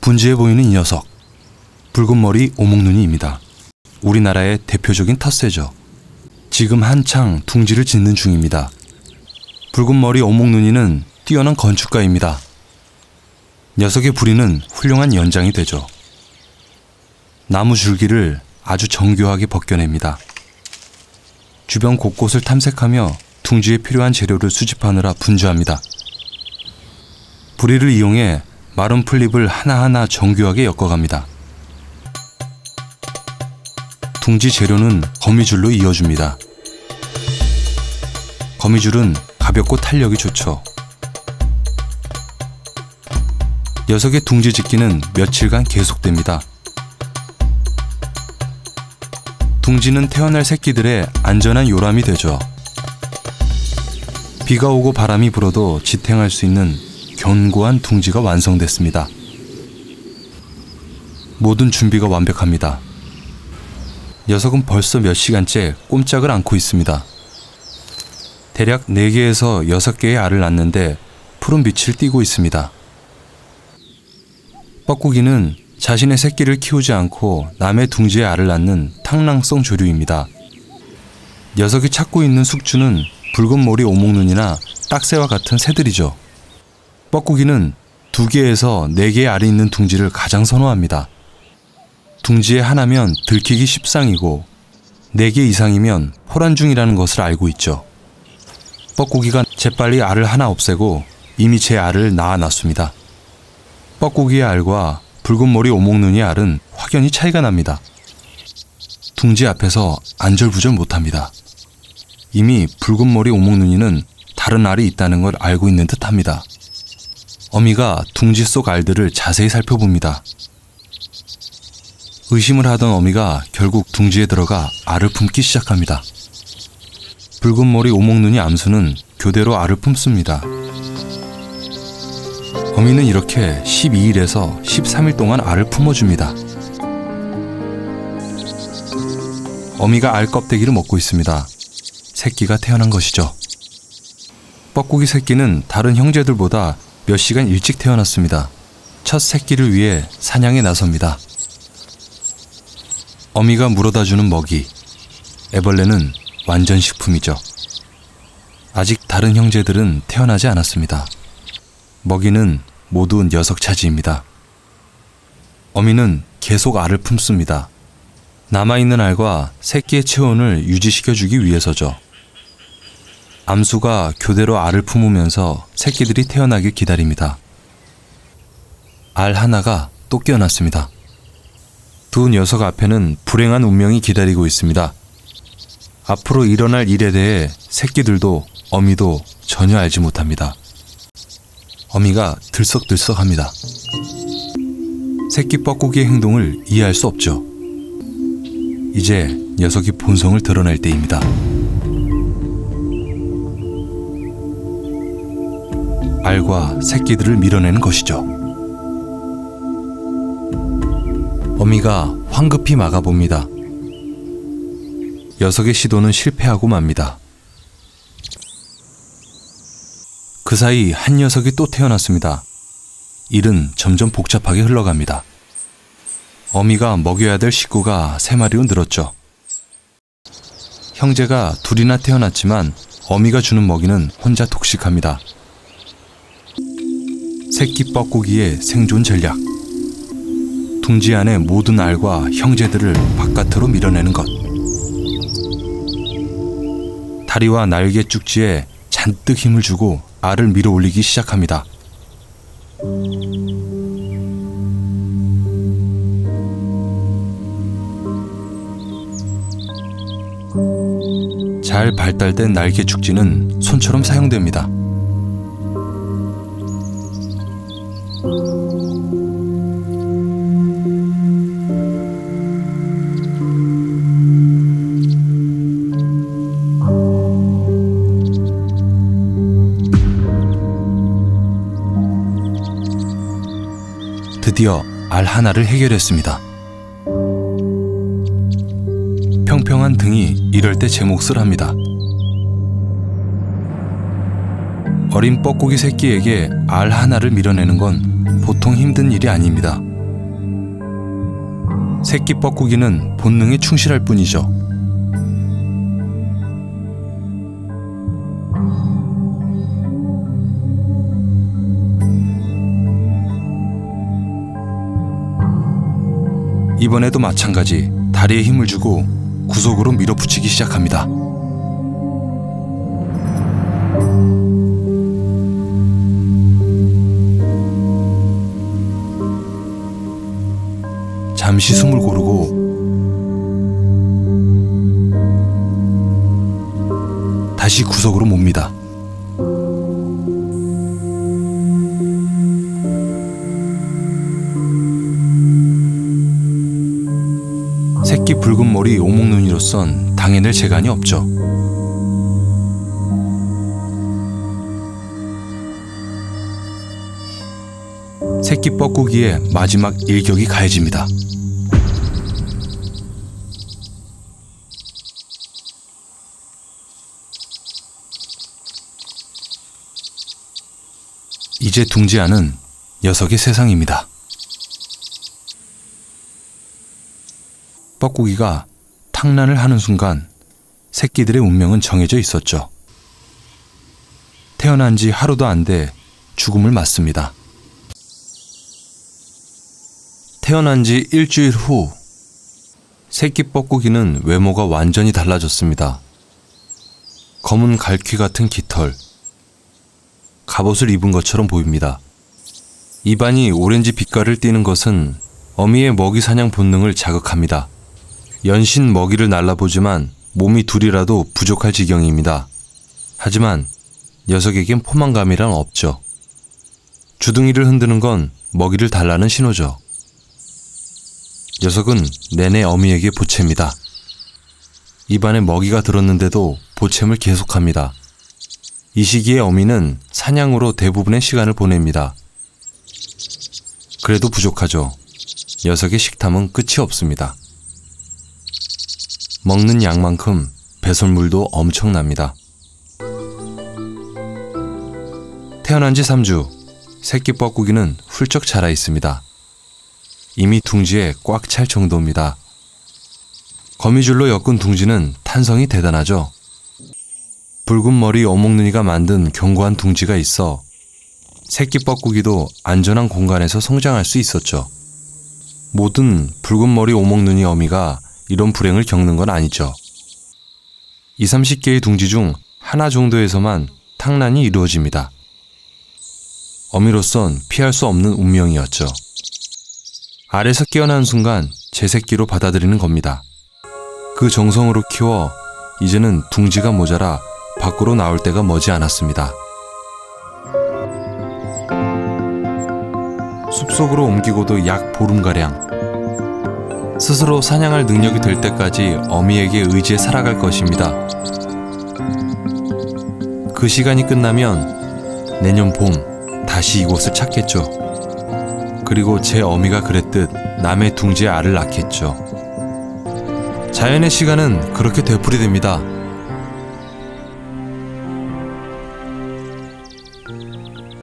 분주해 보이는 이 녀석, 붉은 머리 오목눈이입니다. 우리나라의 대표적인 텃새죠. 지금 한창 둥지를 짓는 중입니다. 붉은 머리 오목눈이는 뛰어난 건축가입니다. 녀석의 부리는 훌륭한 연장이 되죠. 나무 줄기를 아주 정교하게 벗겨냅니다. 주변 곳곳을 탐색하며 둥지에 필요한 재료를 수집하느라 분주합니다. 부리를 이용해 마른 풀잎을 하나하나 정교하게 엮어갑니다. 둥지 재료는 거미줄로 이어줍니다. 거미줄은 가볍고 탄력이 좋죠. 녀석의 둥지 짓기는 며칠간 계속됩니다. 둥지는 태어날 새끼들의 안전한 요람이 되죠. 비가 오고 바람이 불어도 지탱할 수 있는 견고한 둥지가 완성됐습니다. 모든 준비가 완벽합니다. 녀석은 벌써 몇 시간째 꼼짝을 않고 있습니다. 대략 4개에서 6개의 알을 낳는데 푸른 빛을 띠고 있습니다. 뻐꾸기는 자신의 새끼를 키우지 않고 남의 둥지에 알을 낳는 탕랑성 조류입니다. 녀석이 찾고 있는 숙주는 붉은 머리 오목눈이나 딱새와 같은 새들이죠. 뻐꾸기는 2개에서 4개의 알이 있는 둥지를 가장 선호합니다. 둥지에 하나면 들키기 십상이고 4개 이상이면 호란중이라는 것을 알고 있죠. 뻐꾸기가 재빨리 알을 하나 없애고 이미 제 알을 낳아놨습니다. 뻐꾸기의 알과 붉은 머리 오목눈이의 알은 확연히 차이가 납니다. 둥지 앞에서 안절부절 못합니다. 이미 붉은 머리 오목눈이는 다른 알이 있다는 걸 알고 있는 듯합니다. 어미가 둥지 속 알들을 자세히 살펴봅니다. 의심을 하던 어미가 결국 둥지에 들어가 알을 품기 시작합니다. 붉은 머리 오목눈이 암수는 교대로 알을 품습니다. 어미는 이렇게 12일에서 13일 동안 알을 품어줍니다. 어미가 알 껍데기를 먹고 있습니다. 새끼가 태어난 것이죠. 뻐꾸기 새끼는 다른 형제들보다 몇 시간 일찍 태어났습니다. 첫 새끼를 위해 사냥에 나섭니다. 어미가 물어다주는 먹이, 애벌레는 완전 식품이죠. 아직 다른 형제들은 태어나지 않았습니다. 먹이는 모두 녀석 차지입니다. 어미는 계속 알을 품습니다. 남아있는 알과 새끼의 체온을 유지시켜주기 위해서죠. 암수가 교대로 알을 품으면서 새끼들이 태어나길 기다립니다. 알 하나가 또 깨어났습니다. 두 녀석 앞에는 불행한 운명이 기다리고 있습니다. 앞으로 일어날 일에 대해 새끼들도 어미도 전혀 알지 못합니다. 어미가 들썩들썩합니다. 새끼 뻐꾸기의 행동을 이해할 수 없죠. 이제 녀석이 본성을 드러낼 때입니다. 알과 새끼들을 밀어내는 것이죠. 어미가 황급히 막아봅니다. 녀석의 시도는 실패하고 맙니다. 그 사이 한 녀석이 또 태어났습니다. 일은 점점 복잡하게 흘러갑니다. 어미가 먹여야 될 식구가 3마리로 늘었죠. 형제가 둘이나 태어났지만 어미가 주는 먹이는 혼자 독식합니다. 새끼 뻐꾸기의 생존 전략. 둥지 안의 모든 알과 형제들을 바깥으로 밀어내는 것. 다리와 날개 쭉지에 잔뜩 힘을 주고 알을 밀어 올리기 시작합니다. 잘 발달된 날개 축지는 손처럼 사용됩니다. 드디어 알 하나를 해결했습니다. 평평한 등이 이럴 때 제 몫을 합니다. 어린 뻐꾸기 새끼에게 알 하나를 밀어내는 건 보통 힘든 일이 아닙니다. 새끼 뻐꾸기는 본능에 충실할 뿐이죠. 이번에도 마찬가지 다리에 힘을 주고 구석으로 밀어붙이기 시작합니다. 잠시 숨을 고르고 다시 구석으로 몹니다. 새끼 붉은 머리 오목눈이로선 당해낼 재간이 없죠. 새끼 뻐꾸기의 마지막 일격이 가해집니다. 이제 둥지하는 녀석의 세상입니다. 뻐꾸기가 탕란을 하는 순간 새끼들의 운명은 정해져 있었죠. 태어난 지 하루도 안 돼 죽음을 맞습니다. 태어난 지 일주일 후 새끼 뻐꾸기는 외모가 완전히 달라졌습니다. 검은 갈퀴 같은 깃털, 갑옷을 입은 것처럼 보입니다. 입안이 오렌지 빛깔을 띠는 것은 어미의 먹이 사냥 본능을 자극합니다. 연신 먹이를 날라보지만 몸이 둘이라도 부족할 지경입니다. 하지만 녀석에겐 포만감이란 없죠. 주둥이를 흔드는 건 먹이를 달라는 신호죠. 녀석은 내내 어미에게 보채입니다. 입안에 먹이가 들었는데도 보챔을 계속합니다. 이 시기에 어미는 사냥으로 대부분의 시간을 보냅니다. 그래도 부족하죠. 녀석의 식탐은 끝이 없습니다. 먹는 양만큼 배설물도 엄청납니다. 태어난 지 3주, 새끼 뻐꾸기는 훌쩍 자라 있습니다. 이미 둥지에 꽉 찰 정도입니다. 거미줄로 엮은 둥지는 탄성이 대단하죠. 붉은 머리 오목눈이가 만든 견고한 둥지가 있어 새끼 뻐꾸기도 안전한 공간에서 성장할 수 있었죠. 모든 붉은 머리 오목눈이 어미가 이런 불행을 겪는 건 아니죠. 20-30개의 둥지 중 하나 정도에서만 탕란이 이루어집니다. 어미로선 피할 수 없는 운명이었죠. 알에서 깨어난 순간 제 새끼로 받아들이는 겁니다. 그 정성으로 키워 이제는 둥지가 모자라 밖으로 나올 때가 머지 않았습니다. 숲속으로 옮기고도 약 보름가량. 스스로 사냥할 능력이 될 때까지 어미에게 의지해 살아갈 것입니다. 그 시간이 끝나면 내년 봄 다시 이곳을 찾겠죠. 그리고 제 어미가 그랬듯 남의 둥지에 알을 낳겠죠. 자연의 시간은 그렇게 되풀이됩니다.